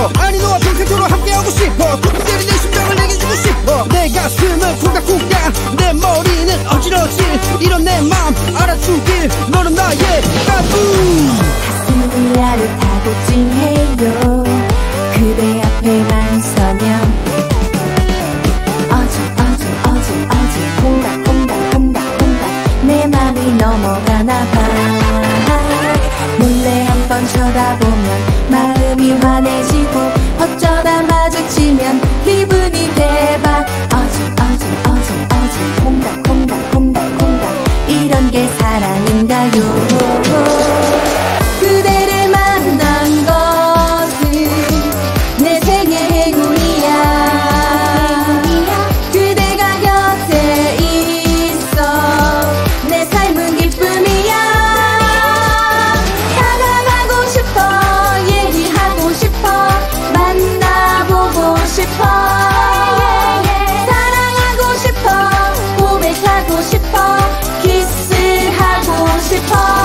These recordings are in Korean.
싶어. 아니 너와 평생토록 함께하고 싶어. 툭툭 때린 내 심장을 내게 주고 싶어. 내 가슴은 쿵닥쿵닥, 내 머리는 어지러질 이런 내 맘 알아주길. 너는 나의 까부. 가슴이 아릇하고 찡해요. 그대 앞에만 서면 어지 콩닥 내 맘이 넘어가나봐. 몰래 한번 쳐다보면 마음이 환해지고 어쩌다 마주치면 기분이 대박. 어지 콩닥 이런 게 사랑인가요. 그대를 만난 것은 내 생의 행운이야. 그대가 곁에 있어 내 삶은 기쁨이야. 다가가고 싶어, 얘기하고 싶어, 만나보고 싶어, 사랑하고 싶어, 고백하고 싶어, 키스하고 싶어.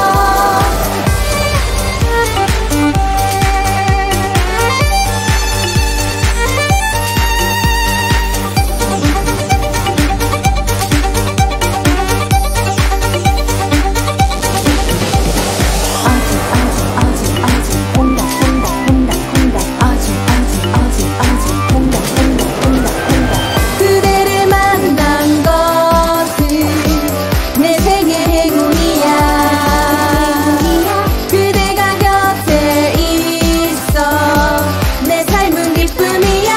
그대를 만난 것은 내 생의 행운이야. 그대가 곁에 있어 내 삶은 기쁨이야.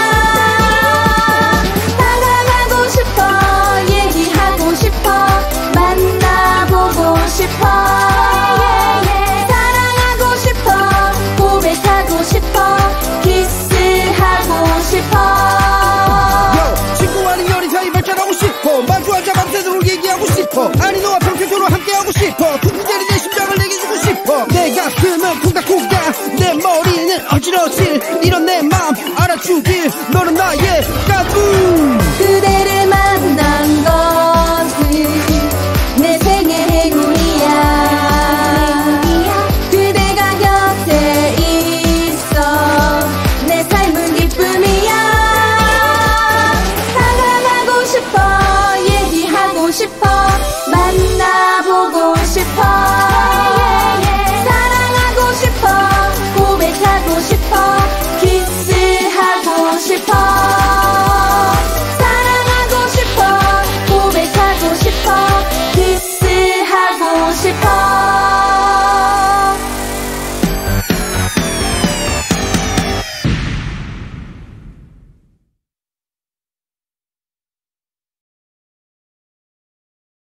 다가가고 싶어, 얘기하고 싶어, 만나보고 싶어, 사랑하고 싶어, 고백하고 싶어, 키스하고 싶어. 친구 아닌 연인 사이 발전하고 싶어. 마주 앉아 밤새도록 얘기하고 싶어. 아니 너와 평생토록 함께하고 싶어. 툭툭 때린 내 심장을 내게 주고 싶어. 내 가슴은 쿵닥쿵닥, 내 머리는 어지러질 이런 내